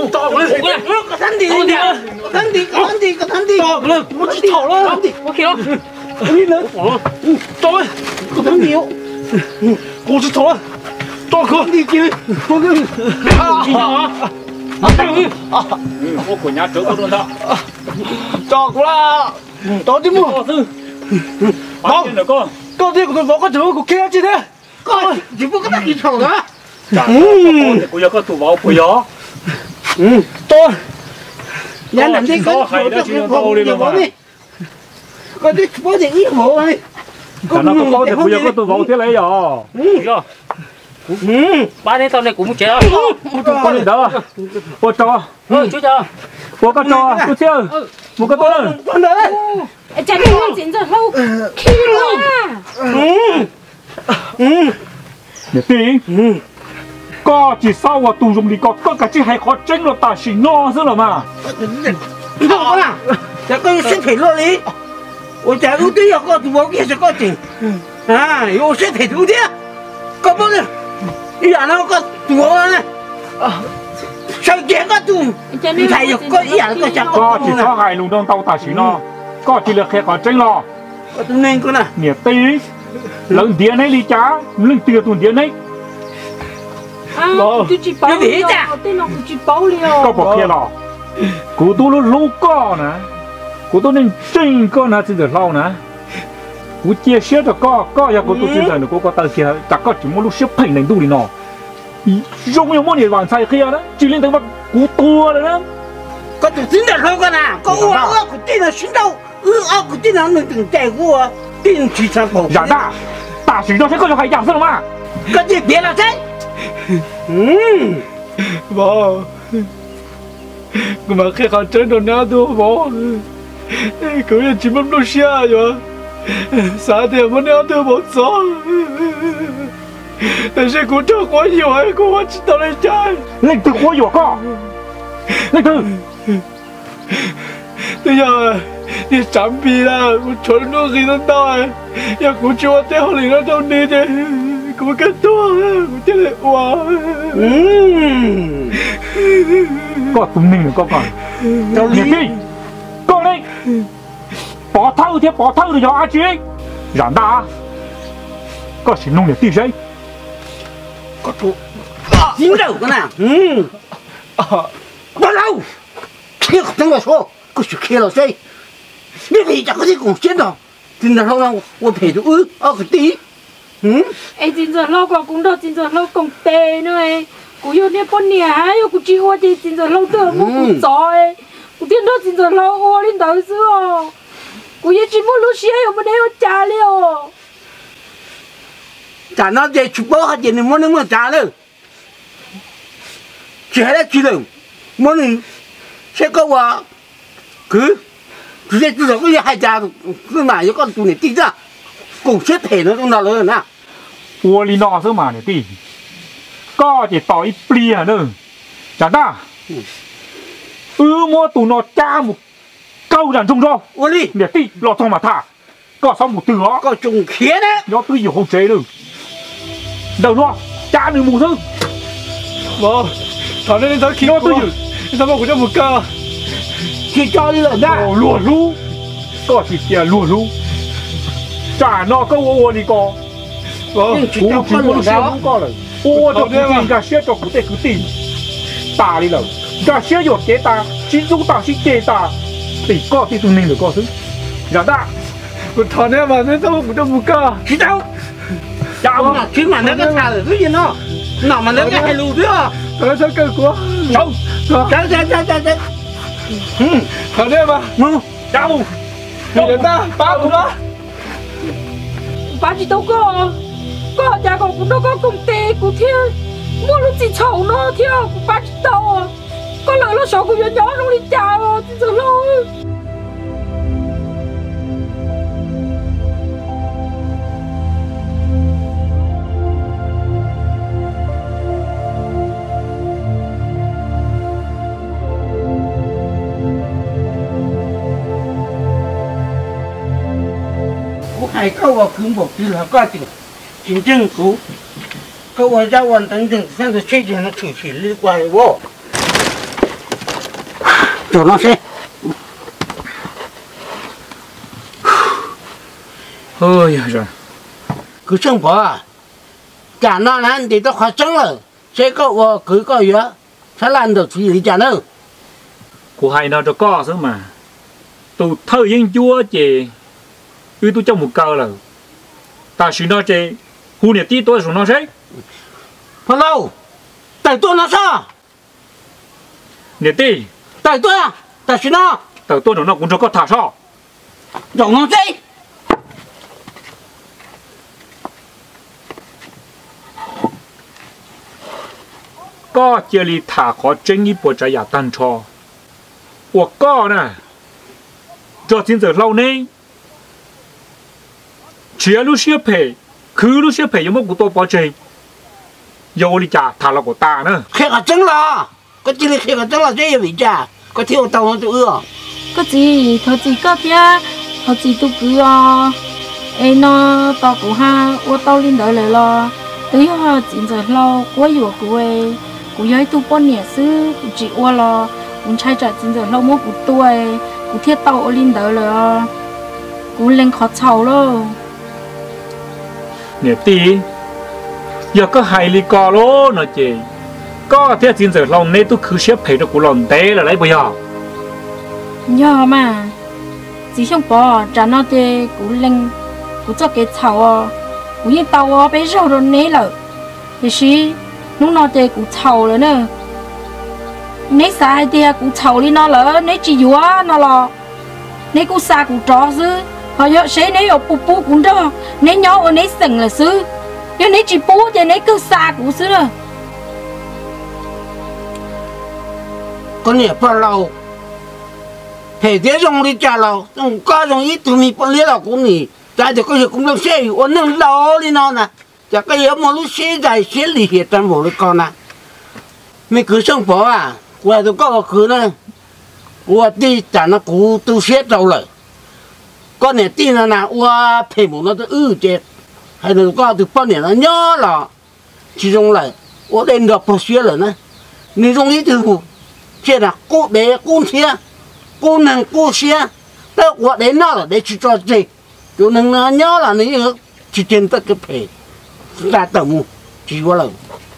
到了， 个摊地，到了，我去吵了， 我给了， 你能好，到了，个摊地哟，我去吵了，到了，你给，我给， 我回家走不动他， 到了，到底么？ 好， 到底我我走，我开起来，你不跟他一吵的？ 不要个土包，不要。 到，人哋嗰啲嗰隻衣服啊， 咱那个包的不要个土包的来呀。要。把你到那古街啊。把你走，我走啊。就走。我个走啊，不走，我个走了。 真的。 哎，这边我真正好气啊！ 你弟，có chỉ sau và tù dùng đi có cả chỉ hay khó tranh là ta chỉ no rồi mà. Không à, giờ có xếp phải lo đi. Ôi trời ơi, tôi có tụ bao kia sẽ có gì? À, yo xếp phải tụ đi. Có bao nhiêu? Giờ nó có tụ bao này. Sao kia có tụ? Thầy có ý là có chắc có chỉ sau hai lùng đông tàu ta chỉ no. Có chỉ là hay khó tranh lo. Có tụ nên con à? Nhiệt tí. Lần điện này đi chá, lần tiêu tuần điện này. Tôi chỉ bảo liệu, tôi nói chỉ bảo liệu. Có bỏ kia lò, cụ tôi nó lâu co nè, cụ tôi nên chân co nè chỉ được lâu nè, cụ chia sẻ cho co giờ cụ tôi chia sẻ được cụ có tài kia, chắc có chỉ muốn lúc xếp thành này đủ đi nọ, dùng nhiều món gì hoàn sai kia đó, chỉ lên tới mặt cụ tua rồi đó. Có tụi tin được không con à? Có cụ tin là xin đâu, cụ tin là mình từng chạy qua, tin chỉ sang bộ. Dạ đã, ta chỉ cho thế có cho hay giảm sao mà? Cái gì biết là thế? Bố, mà khi họ chơi đồ nào thôi bố, cứ như chỉ muốn đồ xe rồi, sao thì muốn nào thôi bố sao? Tại sao cô cho quá nhiều hay cô quá chỉ tao lên chơi? Lên từ quá nhiều con, lên từ. Bây giờ đi chuẩn bị là cô chuẩn nó gì đó rồi, giờ cô chưa theo liền nó đâu đi chứ. Cô cái to, cô thế này wow. Có tụm ninh nữa con. Nhiệt đi, con đi. Bỏ thâu thì bỏ thâu được cho ai chứ? Giản ta. Có chỉ nông nhiệt đi đấy. Có tụ. Dính đầu con nào? Bắt đầu. Khi không thằng nào số, có sự khi nào xây. Biết gì chẳng có gì cùng chết đâu. Thì là lâu lâu, tôi phải được cái tí. Ê, chính giờ lâu quá cũng đâu, chính giờ lâu còn tệ nữa ấy. Cũng yêu nè con nè, yêu cũng chịu thì chính giờ lâu tưởng mua cũng giỏi ấy. Cũng tiên đó chính giờ lâu ô lên tới xưa. Cũng yêu chỉ mua lúc xưa yêu mà yêu trả liệu. Trả nó về chụp bó hạt gì nên muốn nó mà trả đâu. Chỉ hay là chỉ đâu. Muốn thì sẽ có quả cứ sẽ tự động cái hai trả cứ mà cho con tụi này tí ra. Cùng xếp thể nó trong đó rồi nè. Ủa lý nọ sao mà này tí. Có chỉ tỏ ít bìa nữa. Chẳng ta. Mua tụi nó cha một câu đàn trung rau. Ủa đi. Để tí lọt trong mà thả. Có xong một từ đó. Có trùng khía đấy. Nó cứ nhiều không chế được. Đầu nó cha được mù thứ. Bố, thằng này nó khí quá. Sao mà cũng cho một cơ. Khi cho đi lần ra. Ồ lùa lú. Có chỉ kìa lùa lú. Chả nó câu ô đi co. Vâng, cú chỉ muốn xem không có rồi. Ô cho cái gì cả xe cho cụ tê cứ tìm. Ta đi rồi. Cả xe rồi kế ta, chỉ giúp ta chỉ kế ta. Thì có thì tụi mình được có thứ. Dạ ta. Một thằng này mà nó sao cũng cho một cơ. Chỉ đâu. Chào mà chứ mà nó cái thà rồi cái gì nó. Nào mà nó cái hay lù nữa. Nó sao cơ quá. Không. Chạy. Thằng này mà. Chào. Thì đến ta, ba cũng đó. Ba chỉ đâu có nhà con cũng đâu có công ty của thiên mua lúc gì chậu nó thiên ba chỉ đâu có lời nó sợ của nhỏ nó đi chào thì giờ lâu. Hai câu vào cứng bột thì là có chừng chính chân cú câu vào ra hoàn thành chừng sang rồi chơi thì nó thử chỉ liên quan vô chỗ nó sẽ ôi rồi cứ sinh phở à cả nó này thì tôi khó sống rồi sẽ có cứ có gì đó sẽ làm được gì thì chả nữa của hai nó cho có chứ mà tôi thời gian chúa chị ư tôi trong một câu là ta xin nó chị hu nhiệt tí tôi xuống nó sẽ phần lâu tại tôi nó sao nhiệt tí tại tôi à tại xin nó tại tôi nó cũng cho có thả sao giống nó thế có chia li thả khó tranh ý bộ trái giả tan cho của có nè cho chính giờ lâu nay chia lúc xếp phê cứ lúc xếp phê giống một tôi bỏ chơi yêu li trả thả là của ta nữa khi cả trứng là có chỉ là khi cả trứng là dễ bị trả có thiếu tàu nó tự ưa có gì thôi chỉ có thế thôi chỉ tôi cứ em nó tao cũng ha tôi tao lên đợi lại lo tới họ chính giờ lâu quá nhiều của em của giới tôi bọn nhẹ sư của chị qua lo cũng trai trả chính giờ lâu mua của tôi của thiết tao lên đợi lại của lên khó chào lo nè tí giờ có hai ly cò lố nó chị có thế chính giờ lâu nay tôi cứ xếp phê cho của lòng té là lấy bây giờ nhớ mà chỉ không bỏ trả nó thì cũng lên cũng cho cái chào cũng như tao bây giờ rồi nấy rồi thì xí lúc nào thì cũng chào rồi nữa nấy sai thì cũng chào đi nó lỡ nấy chỉ dúa nó lo nấy cũng xa cũng trò chứ họ giờ sẽ nấy ở bù cũng đó nấy nhau ở nấy sừng là chứ giờ nấy chỉ bù thì nấy cứ xa cũng chứ rồi con nhẹ bao lâu thể thế trong đi trả lâu trong có trong ít tụi mình bọn là cũng nhỉ tại thì có gì cũng được xe ổn nâng lâu đi nó nè chả cái gì mà lúc xe dài xe lì hiện trong bộ con nè mình cứ sống phở à qua tôi có cứ nữa qua đi chả nó cú tu xe đâu rồi con này tin là nào qua phải một nó tự chết hay là có từ bao nhiêu nó nhớ là chỉ trong lại qua đến được bao xe rồi nè nếu trong ít từ chết là cô bé cô xe cô nàng cô xe tới qua đến nó là để chỉ cho gì chỗ nàng nó nhớ là nếu chỉ trên tất cái phải ra tầm chỉ qua lần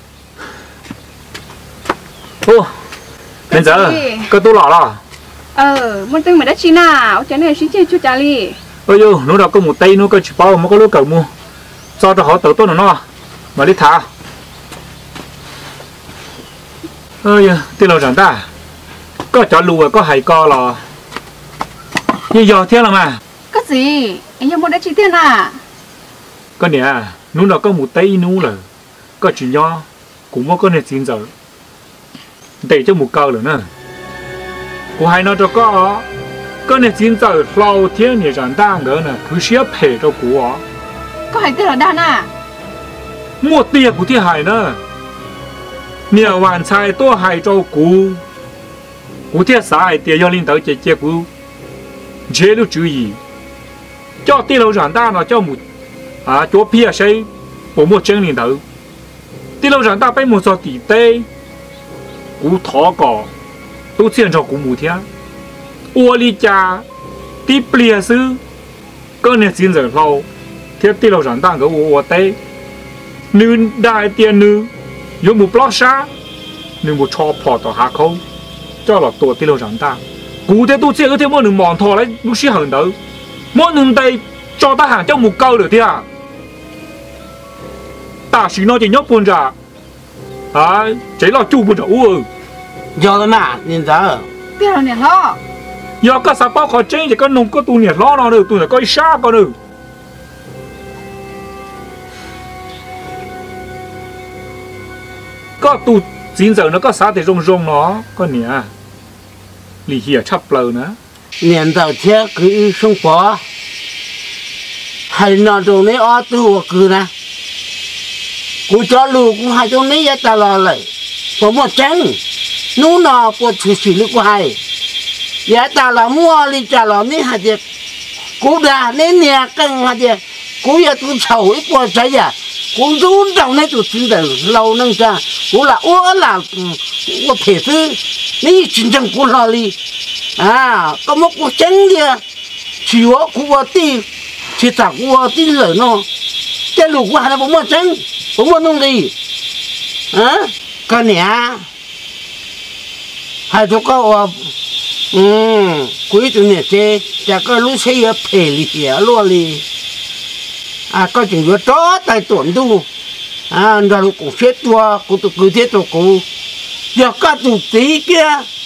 ô bây giờ có tôi lọ là muốn từng mà đã chín nào cho nên xin chơi chút trả li ôi yo nó đã có một tay nó có chỉ bao mà có lúc cầu mua cho họ tự tôi nó mà đi thả ơi tiền lâu chẳng ta có chó lùa có hài co là như giờ thế là mà cái gì anh muốn đã chi tiền à có nè nó đã có một tay nó là có chuyện nho cũng có này xin giờ để cho một câu rồi nè của hai nó cho có này xin giờ lâu thiên này chẳng ta nữa nè cứ xếp hệ cho của có hai tiền ở đan à mua tiền của thiên hải nữa nhiều hoàn sai tôi hay cho của thiên sai tiền do linh tới chế của chế lúc chú ý cho tiền lâu chẳng ta nó cho một chỗ phía xây bộ một chân linh tới tiền lâu chẳng ta phải một số tỷ tê của thọ cỏ tôi xem cho của một thiên ô li cha tí bia sư có nên xin giờ lâu thiết tiền lâu chẳng ta cái ô tê nữ đại tiền nữ dùng một lót xa nhưng một cho phò tỏ hạ không cho là tổ tiền lâu chẳng ta cụ thể tôi xem cái thêm một nửa mòn thò lấy lúc xí hàng đó mỗi nửa đây cho ta hàng trong một câu được thế à ta chỉ nói chỉ nhóc buồn ra chế là chủ buồn ra giờ là mà nhìn ra tiền là nè lo giờ có sao bao khó chơi thì có nông có tu nhiệt lo nó được tu là có xa có được có tu chính giờ nó có sao thì rong rong nó có nè lì hiệp chắp lờ nữa nhìn đầu thế cứ sống phở hay nó đồ này ở tu cứ nè cú cho lu cú hai chỗ này ta lo lại có một trắng nú nó có thứ gì lúc hai giá ta là mua đi trả lo này hai tiệt cú đã nên nhà căng hai tiệt cú giờ tu sầu ít qua trái à cú rút trong này tu chính là lâu nâng ra cú là ô là có thể thứ này chính chân cú lo đi có một cuộc tranh đi chỉ có của ti chỉ trả của ti rồi nó cái lục của hai là bốn mươi tranh bốn mươi nông đi cái này hai chỗ có quý tụi này chơi chả có lúc xây ở phê lì luôn đi có chuyện vừa chó tay tuần tu ra lúc cũng chết tua cũng tụi cứ thế tụi cũng giờ các tụi tí kia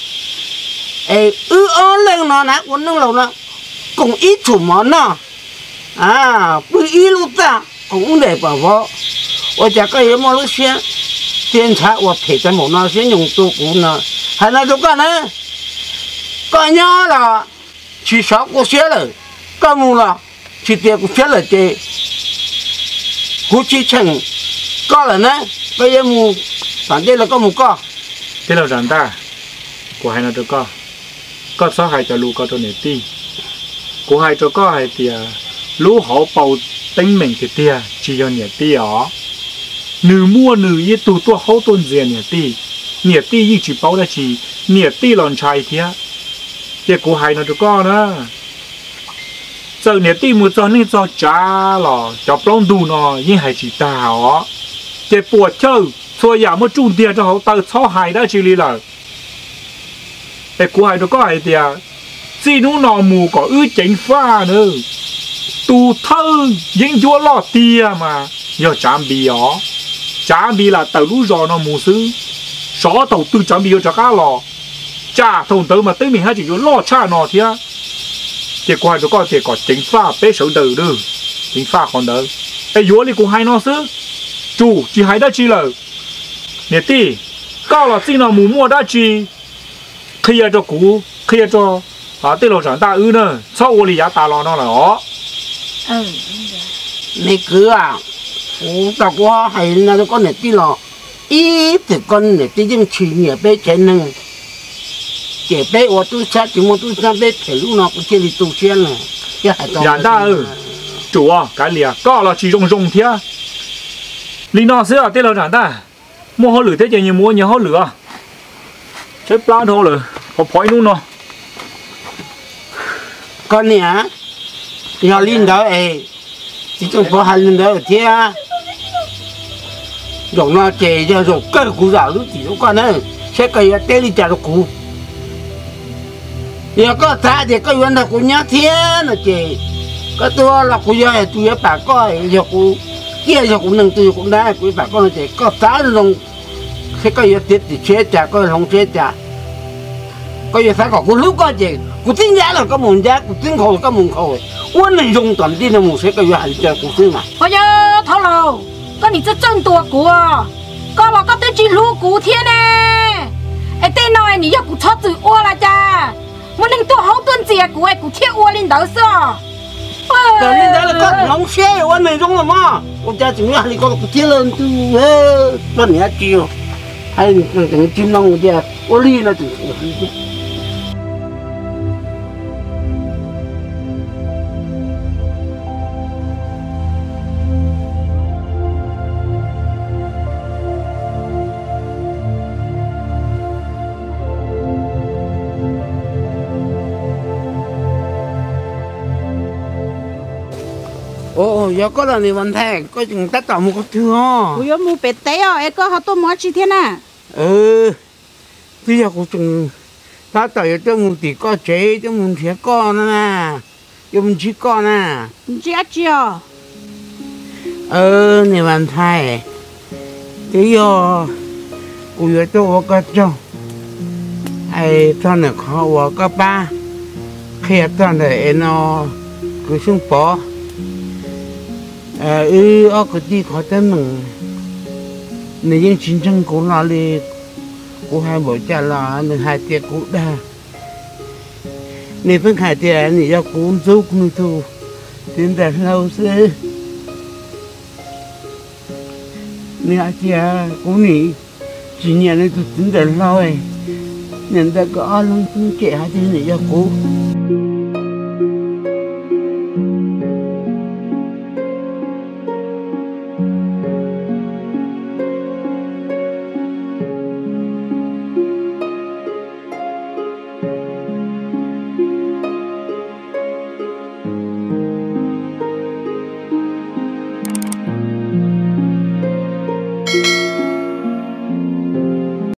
lên nó nè quấn nâng lầu nó cũng ít chủ món nó cứ ít lúc ta cũng để bảo vợ我家个有么路线检查我陪在某那些用做工呢还那就干呢干呀了去小过些了干木了去点过些了这过去成干了呢个也木反正了个木干 thế là rằng ta của hai nó được có số hai cho lũ có cho nè ti của hai cho có hai thì lũ họ bầu tính mình thì tia chỉ cho nè ti ó nữ mua nữ y tụ tua hậu tuần diện nè ti y chỉ bảo là chỉ nè ti lòn trai thia cái của hai nó được nữa giờ nè ti mua cho nên cho cha lò cho plong đủ nó nhưng hai chỉ ta ó cái bùa chơi所以么重点就好到草海的这里了。国海都个系的，这种老母个整法呢，都偷引咗落地嘛，要占比哦，占比啦，到路上那母事，少头都占比要这个咯，家头头嘛对面还就要落差那天，这国海都个这个整法别手头的，整法看到，如果你国海那是，主只海得去了。 nè ti cao là xin là mù mua đã chi khi cho cũ khi cho tê lộ chẳng ta ư nữa sau ô lì giá ta lo nó là ó nè cứ ta qua hay là con nè ti lo ít thì con nè ti nhưng chỉ nhẹ bé trẻ nâng trẻ bé ở tu sát chỉ muốn tu sát bé thể lúc nào cũng chơi đi tu sen này chẳng ta ư chủ cái lìa cao là chỉ rong thia lý nó sẽ tê lộ chẳng ta mua hoa lửa thế chứ nhiều mua nhiều hoa lửa chết plan thôi rồi có phổi luôn nó con nè giờ linh đó chỉ trong phố hành linh đó thế rồi nó chè cho rồi cái củ rau lúc chỉ lúc con nữa sẽ cây tê đi chả được củ giờ có thà thì có vấn đề của nhá thế là chè có tôi là của giờ tôi bà coi giờ của kia giờ cũng nâng tôi cũng đã của bà con thì có thà rồi thế có giờ tiết thì chết chả có không chết chả có giờ phải có của lúc có gì của tính giá là có mồn giá của tính khổ có mồn khổ quân này dùng toàn tin là một sẽ có giờ hành chờ của thứ mà bây giờ thảo lầu có những chất chân tua của có là có tên chỉ lú của thiên nè tên nói你要của thoát từ ô là cha muốn nên tôi hậu tuần gì của thiên ô lên đó sao cái lên đó là có nóng xe quân này dùng là mà ông cha chỉ nói là có của thiên lên từ tuần này chiều hay những chim nông kia ô ly là từ giờ có là này vấn đề có chừng tất cả một cái thứ ho ui mua bể té em có họ tôi mua chi thế nào bây giờ cũng chừng ta tới cho một tí có chế cho một trẻ con nè cho một chỉ con nè chị chưa này vấn đề cái giờ cũng giờ tôi có cho ai cho nó khó có ba khi cho nó nó cứ xuống bỏ ở cái gì khó tên mình nếu những chiến tranh cũng là đi cũng hai bộ cha là nên hai tiệc cũng đa nếu phân hai tiệc này do cũng giúp nuôi thu tiền đạt lâu xưa nếu hai tiệc cũng nghỉ chỉ nhận được tiền đạt lâu ấy nên ta có luôn trẻ hai tiệc này do cũng